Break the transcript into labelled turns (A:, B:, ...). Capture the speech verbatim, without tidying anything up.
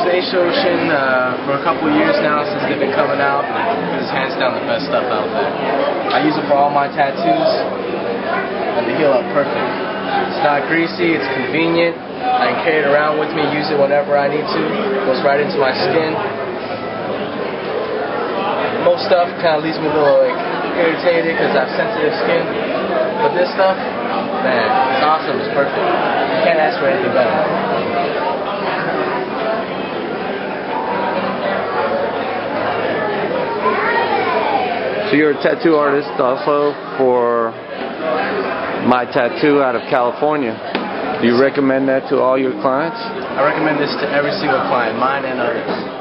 A: using Asain uh, for a couple years now since they've been coming out. It's hands down the best stuff out there. I use it for all my tattoos, and they heal up perfect. It's not greasy, it's convenient. I can carry it around with me, use it whenever I need to. It goes right into my skin. Most stuff kind of leaves me a little like irritated because I have sensitive skin. But this stuff, man, it's awesome, it's perfect. You can't ask for anything better.
B: So you're a tattoo artist also for My Tattoo out of California. Do you recommend that to all your clients?
A: I recommend this to every single client, mine and others.